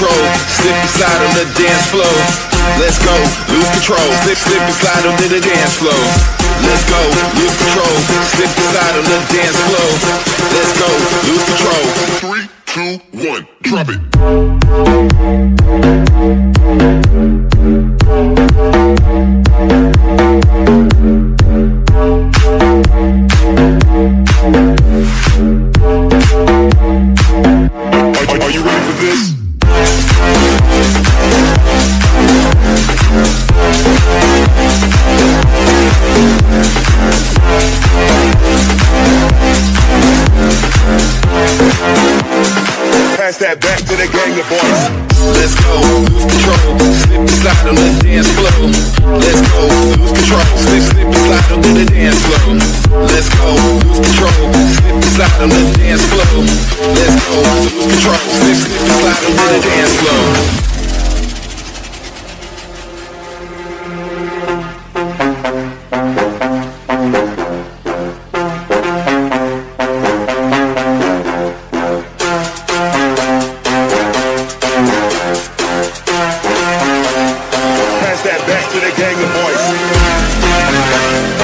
control, slip and slide on the dance floor. Let's go, lose control, slip and slide on the dance floor. Let's go, lose control, slip and slide on the dance floor. Let's go, lose control. 3, 2, 1, drop it. Are you ready for this? Pass that back to the gang of boys. Let's go, lose control, slip and slide on the dance floor. Let's go, lose control, slip and slide on the dance floor. Let's go, lose control, slip and slide on the dance floor. Let's go, lose control, slip and slide on the dance floor. That back to the gang of boys.